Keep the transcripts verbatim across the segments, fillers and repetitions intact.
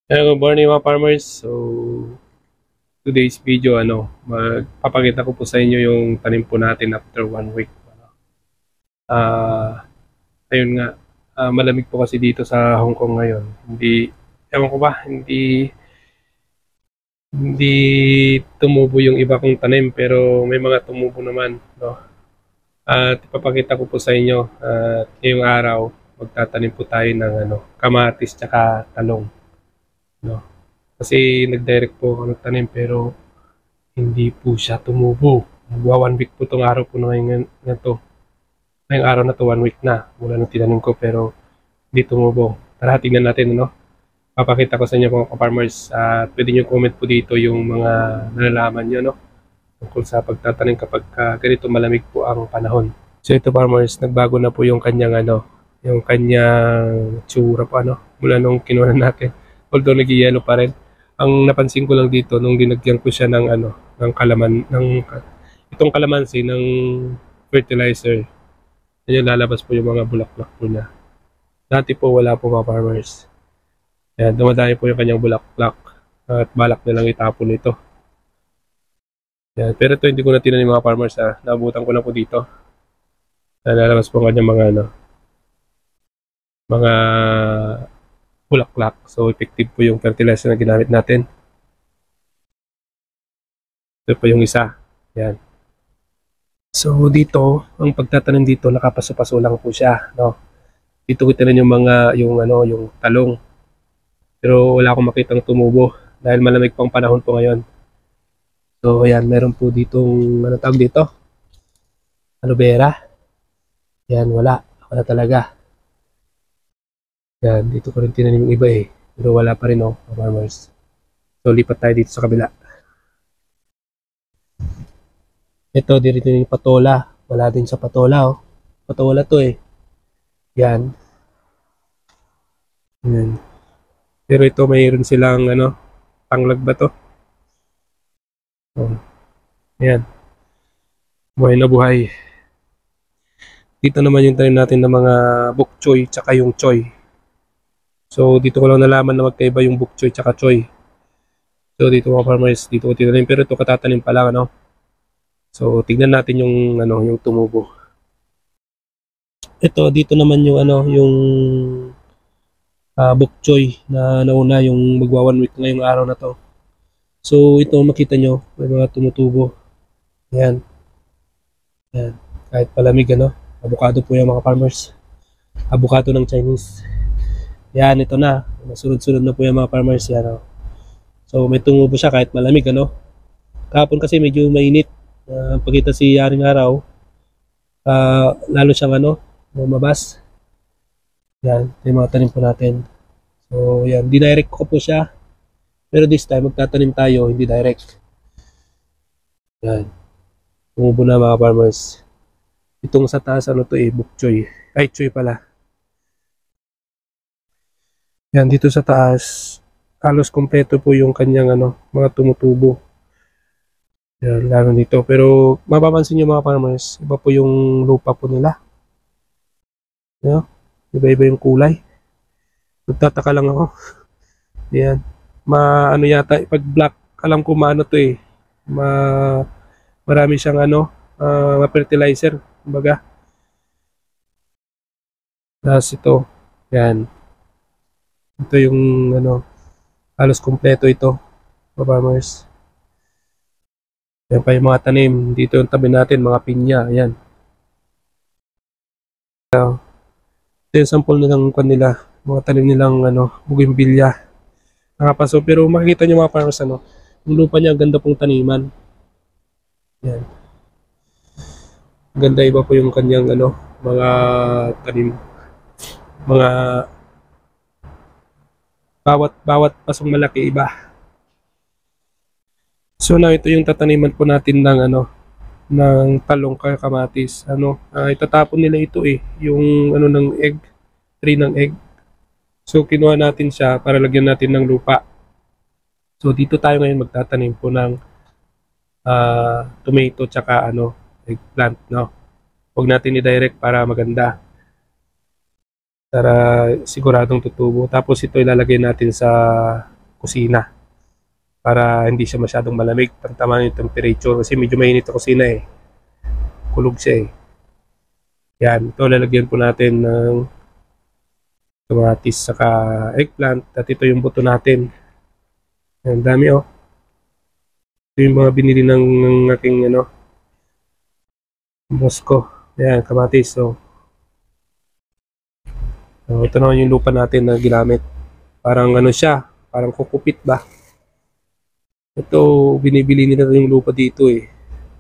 Hello, good morning mga farmers. So, today's video, ano, magpapakita ko po sa inyo yung tanim po natin after one week. Ah, ayun nga, ah, malamig po kasi dito sa Hong Kong ngayon. Hindi, ewan ko ba, hindi, hindi tumubo yung iba kong tanim, pero may mga tumubo naman, no? At ipapakita ko po sa inyo, at ngayong araw, magtatanim po tayo ng ano, kamatis tsaka talong, no? Kasi nag-direct po ako nagtanim pero hindi po siya tumubo. Magwa one week po itong araw po na ngayon na to. Ngayong araw na to, one week na. Mula nung tinanim ko pero hindi tumubo. Tara, tingnan natin, ano? Papakita ko sa inyo mga farmers. At uh, pwede nyo comment po dito yung mga nalalaman nyo, no? Tungkol sa pagtatanim kapag uh, ganito malamig po ang panahon. So ito farmers, nagbago na po yung kanyang ano, yung kanyang tsura pa, ano? Mula nung kinuha natin. Although nag-yellow pa rin. Ang napansin ko lang dito nung dinagyan ko siya ng ano, ng kalaman ng itong kalamansi ng fertilizer. Ayun, lalabas po yung mga bulaklak po niya. Dati po wala po mga farmers. Ayan, dumadami po yung kanyang bulaklak at balak na lang itapon ito. Ayan, pero ito hindi ko na tinanim mga farmers, ha. Naabutan ko na po dito. Ayan, lalabas po ang kanyang mga ano, mga bulaklak. So effective po yung fertilizer na ginamit natin. Ito po yung isa. Yan. So dito, ang pagtatanim dito nakapaso-paso lang po siya, no. Dito kita rin yung mga yung ano, yung talong. Pero wala akong makitang tumubo dahil malamig pang panahon po ngayon. So ayan, meron po ditong ano tawag dito? Aloe vera. Yan, wala. Wala talaga. Yan, dito ko rin tinanim yung iba eh. Pero wala pa rin, oh, farmers. So lipat tayo dito sa kabila. Ito, dito yung patola. Wala din sa patola, oh. Patola to eh. Yan. Yan. Pero ito, mayroon silang, ano, tanglag ba to? Oh. Yan. Buhay na buhay. Dito naman yung tanim natin ng mga bok choy, tsaka yung choy. So, dito ko lang nalaman na magkaiba yung bok choy, tsaka choy. So, dito mga farmers, dito ko tinanim. Pero ito, katatanim pa lang, ano. So, tignan natin yung ano, yung tumubo. Ito dito naman yung ano, yung uh, bok choy na nauna, yung magwa one week ngayong araw na to. So, ito makita nyo, may mga tumutubo. Ayan. Ayan. Kahit palamig, ano, avocado po yung mga farmers. Avocado ng Chinese. Ayan, ito na. Sunod-sunod na po yung mga farmers. Yan, oh. So, may tumubo siya kahit malamig, ano. Kahapon kasi medyo mainit. Uh, pagkita si Yaring Araw, uh, lalo siyang ano, lumabas. Yan, yung mga tanim po natin. So, yan, di-direct ko po siya. Pero this time, magtatanim tayo, hindi direct. Yan. Tumubo na mga farmers. Itong sa taas, ano to eh, bok choy. Ay, choy pala. Yan, dito sa taas, halos kompleto po yung kanyang ano, mga tumutubo. Yan, lalo dito. Pero mapapansin nyo mga farmers, iba po yung lupa po nila. Yan, iba-iba yung kulay. Nagtataka lang ako. Yan. Ma, ano yata, pag black, alam ko maano to eh. Ma, marami siyang ano, uh, ma-fertilizer. Kumbaga. Tapos ito. Yan. Ito yung ano, halos kompleto ito. Mga farmers. Yan pa yung mga tanim. Dito yung tabi natin, mga pinya. Ayan. Ito yung sample nilang kanila. Mga tanim nilang ano, bougainvillea. Nakapaso. Pero makikita nyo mga farmers, ano, yung lupa niya, ganda pong taniman. Yan. Ganda, iba po yung kanyang ano, mga tanim. Mga bawat, bawat pasong malaki, iba. So now ito yung tataniman po natin ng ano, ng talong kaya kamatis. Ano, uh, itatapon nila ito eh, yung ano ng egg, tray ng egg. So kinuha natin siya para lagyan natin ng lupa. So dito tayo ngayon magtatanim po ng uh, tomato tsaka ano, eggplant, no. Huwag natin i-direct para maganda. Para siguradong tutubo. Tapos ito ilalagay natin sa kusina para hindi siya masyadong malamig. Tama yung temperature kasi medyo mainit ang kusina eh. Kulog siya eh. Yan, ito lalagyan po natin ng kamatis saka eggplant at ito yung buto natin. Ang dami oh. Ito yung mga binili ng, ng aking ano, boss ko. Yan, kamatis. So, so ito naman yung lupa natin na ginamit. Parang ano siya, parang kukupit ba? Ito, binibili nila yung lupa dito eh.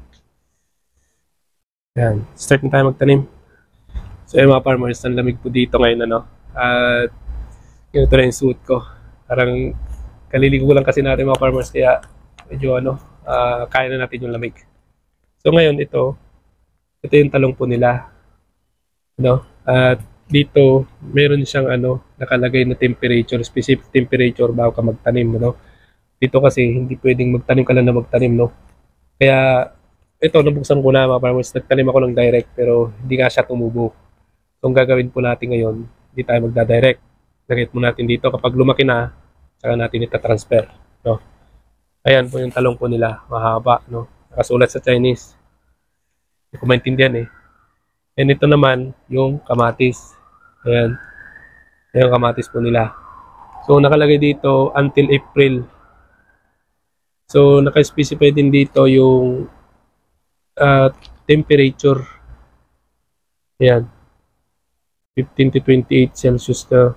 Yan, start na tayo magtanim. So yung mga farmers, ang lamig po dito ngayon ano. At yun, ito na yung suit ko. Parang kaliligo lang kasi natin mga farmers kaya medyo ano, uh, kaya na natin yung lamig. So ngayon ito, ito yung talong po nila. Ano? At dito, meron siyang ano, nakalagay na temperature, specific temperature bago ka magtanim. Ano? Dito kasi hindi pwedeng magtanim ka lang na magtanim. No? Kaya ito, nabuksan ko na mga farmers, nagtanim ako ng direct pero hindi nga siya tumubo. So, ang gagawin po natin ngayon, hindi tayo magda-direct. Lagay po natin dito. Kapag lumaki na, saka natin ita-transfer. No? Ayan po yung talong po nila. Mahaba. No? Nakasulat sa Chinese. Hindi ko maintindihan eh. And ito naman, yung kamatis. Ayan. Ayan yung kamatis po nila. So, nakalagay dito until April. So, naka-specify din dito yung uh, temperature. Ayan. fifteen to twenty-eight Celsius na.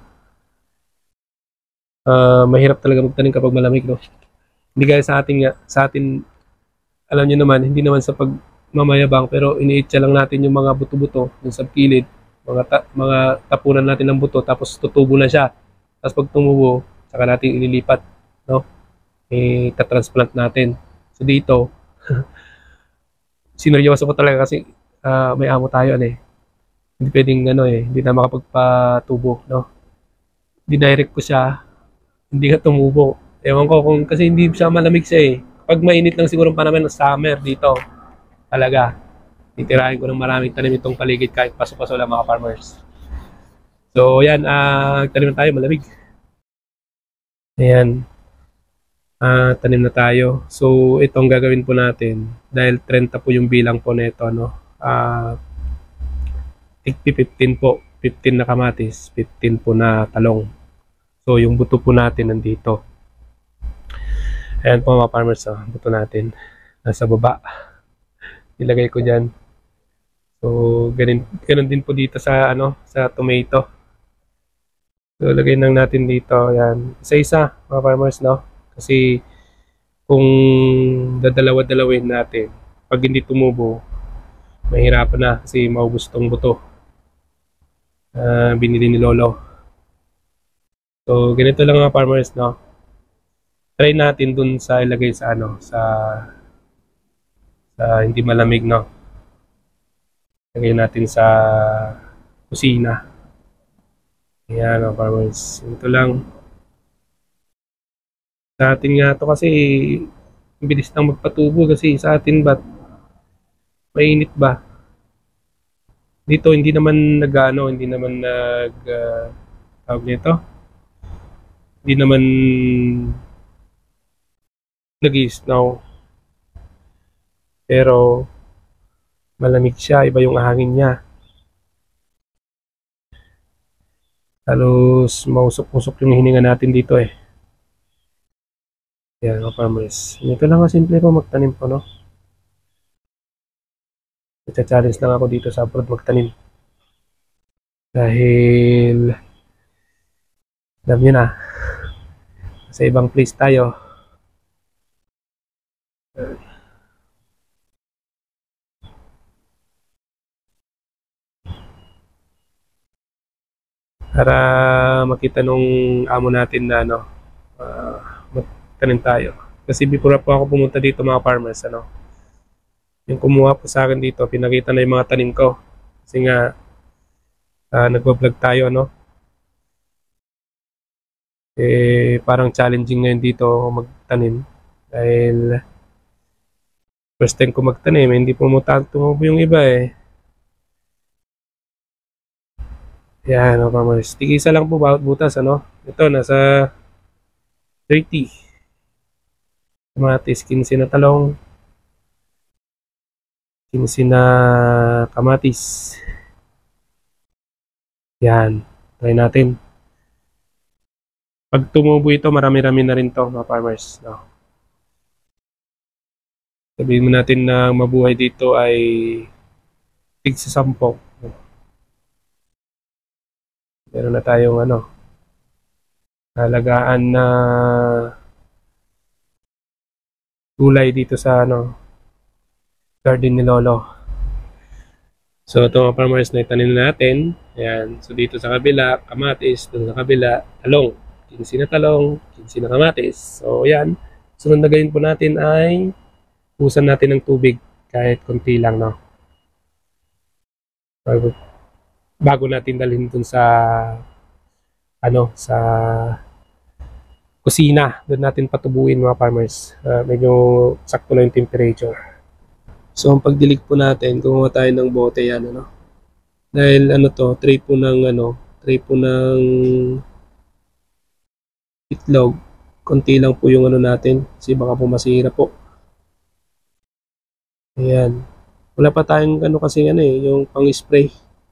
Uh, mahirap talaga magtanim kapag malamig, no? Hindi gaya sa ating, sa atin, alam niyo naman, hindi naman sa pagmamayabang, pero iniitsa lang natin yung mga buto-buto, yung sa kilid, mga, ta mga tapunan natin ng buto, tapos tutubo na siya. Tapos pag tumubo, saka natin ililipat, no? Eh, ta-transplant natin. So dito, sineryoso ko talaga kasi uh, may amo tayo, ano eh. Hindi pwedeng ano eh, hindi na makapagpatubo, no? Dinirect ko siya, hindi nga tumubo. Ewan ko kung, kasi hindi siya malamig siya eh. Pag mainit lang siguro pa naman ng summer dito, talaga, titirahin ko ng maraming tanim itong paligid kahit paso-paso lang mga farmers. So yan, uh, tanim na tayo, malamig. Ayan, uh, tanim na tayo. So itong gagawin po natin, dahil thirty po yung bilang po nito, no? Ah, uh, fifteen po, fifteen na kamatis, fifteen po na talong. So yung buto po natin nandito. Ayan po mga farmers, oh, buto natin nasa baba. Ilagay ko diyan. So ganun, ganun din po dito sa ano, sa tomato. So lagay lang natin dito, ayan. Isa-isa mga farmers, no? Kasi kung dadalawa-dalawin natin, pag hindi tumubo, mahirapan na kasi maubos tong buto. Uh, binili ni Lolo. So ganito lang mga farmers, no? Try natin dun sa ilagay sa ano, sa sa hindi malamig, no? Lagay natin sa kusina. Ayan mga farmers. Ito lang. Sa atin nga to kasi bilis nang magpatubo kasi sa atin ba't mainit ba? Dito hindi naman nag-ano, hindi naman nag uh, tawag nito. Hindi naman nag-snow. Pero malamig siya, iba yung hangin niya. Halos mausok-usok yung hininga natin dito eh. Yan mga farmers. Ito lang kasimple po magtanim po, no? Nagcha-challenge lang ako dito sa abroad magtanim. Dahil alam nyo na, sa ibang place tayo. Para makita nung amo natin na ano, uh, magtanim tayo. Kasi before po ako pumunta dito mga farmers, ano, yung kumuha po sa akin dito, pinakita na yung mga tanim ko. Kasi nga, uh, nagbablog tayo, no? Eh, parang challenging ngayon dito magtanim. Dahil, first time ko magtanim, hindi pumutang tumubo yung iba eh. Yan, no, farmers. Tigisa lang po bawat butas, ano? Ito, nasa thirty. Kamatis, quince na talong. quince na kamatis. Yan. Try natin. Pag tumubo ito, marami-rami na rin to mga farmers. No? Sabihin mo natin na mabuhay dito ay tig sa sampo. Meron na tayong ano, halagaan na gulay dito sa ano, garden ni Lolo. So ito mga farmers na itanim natin. Ayan. So dito sa kabila, kamatis. Dito sa kabila, talong. quince na talong, quince na kamatis. So ayan. Sunod na gawin po natin ay usan natin ng tubig kahit konti lang, no? Bago, bago natin dalhin dun sa ano, sa kusina. Doon natin patubuin mga farmers. Uh, medyo sakto na yung temperature. So ang pagdilig po natin, kumuha tayo ng bote yan, ano? Dahil ano to, tray po ng ano, tray po ng itlog. Konti lang po yung ano natin, kasi baka po masira po. Ayan. Wala pa tayong ano kasi ano eh, yung pang-spray.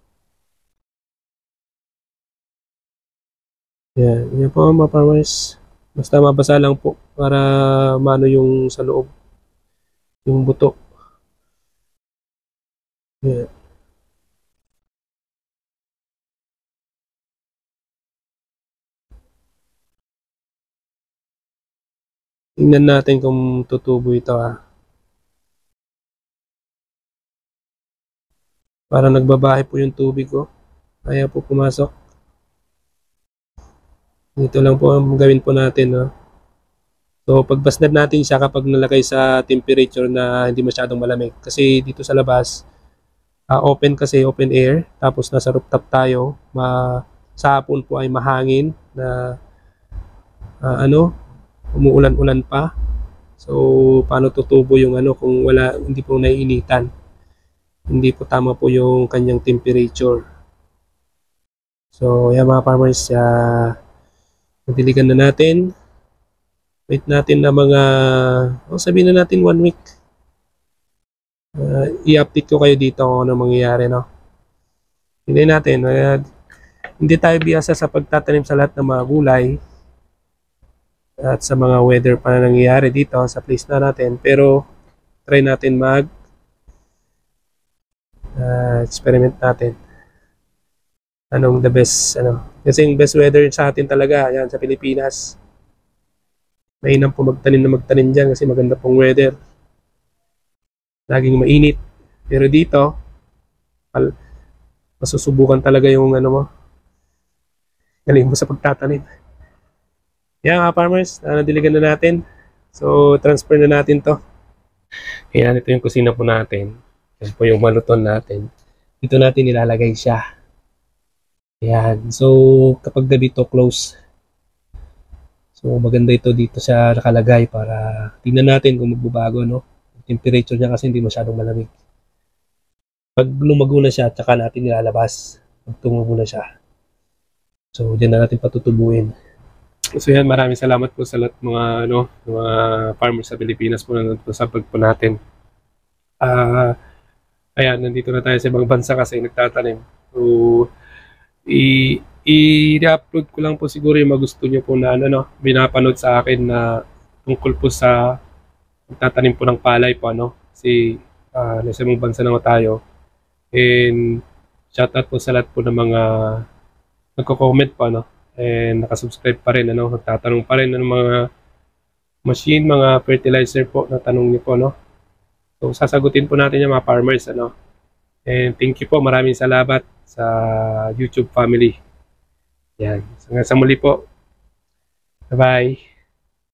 Ayan, yan po mga farmers. Basta mabasa lang po para maano yung sa loob, yung buto. Ayan. Tingnan natin kung tutubo ito ha. Parang nagbabahe po yung tubig ko. Kaya po pumasok. Dito lang po ang gawin po natin. No? So pagbasnad natin siya kapag nalagay sa temperature na hindi masyadong malamig. Kasi dito sa labas, uh, open kasi, open air. Tapos nasa rooftop tayo. Ma sa hapon po ay mahangin na uh, ano, umuulan-ulan pa. So paano tutubo yung ano kung wala, hindi po naiinitan. Hindi po tama po yung kanyang temperature. So, yan mga farmers, uh, magdiligan na natin. Wait natin na mga, oh, sabihin na natin one week. Uh, I-update ko kayo dito kung ano mangyayari, no? Hindi natin. Uh, hindi tayo biyasa sa pagtatanim sa lahat ng mga gulay at sa mga weather pa na nangyayari dito sa place na natin. Pero, try natin mag Uh, experiment natin anong the best ano, kasi yung best weather sa atin talaga yan sa Pilipinas. Mainam po magtanim na magtanim dyan kasi maganda pong weather, laging mainit. Pero dito pal, masusubukan talaga yung ano mo, galing mo sa pagtatanim. Yan mga farmers, uh, nadiligan na natin. So transfer na natin to. Yan, ito yung kusina po natin. Yan po yung maluton natin. Dito natin nilalagay siya. Ayan. So, kapag gabi to close. So, maganda ito dito siya nakalagay para tingnan natin kung magbabago, no? Yung temperature niya kasi hindi masyadong malamig. Pag lumago na siya, tsaka natin nilalabas. Pag tumubo na siya. So, dyan na natin patutubuin. So, yan. Maraming salamat po sa lahat mga, ano, mga farmers sa Pilipinas po na nagsasabag po natin. Ah... Uh, Ayan, nandito na tayo sa ibang bansa kasi nagtatanim. So, i-upload ko lang po siguro yung magusto nyo po na ano, no, binapanood sa akin na tungkol po sa nagtatanim po ng palay po, ano. Kasi uh, nasa ibang bansa na tayo. And shoutout po sa lahat po ng mga nagko-comment po, ano. And nakasubscribe pa rin, ano, nagtatanong pa rin ng mga machine, mga fertilizer po na tanong nyo po, no. So, sasagutin po natin yung mga farmers, ano. And thank you po. Maraming salamat sa YouTube family. Yan. So, hanggang sa muli po. Bye-bye.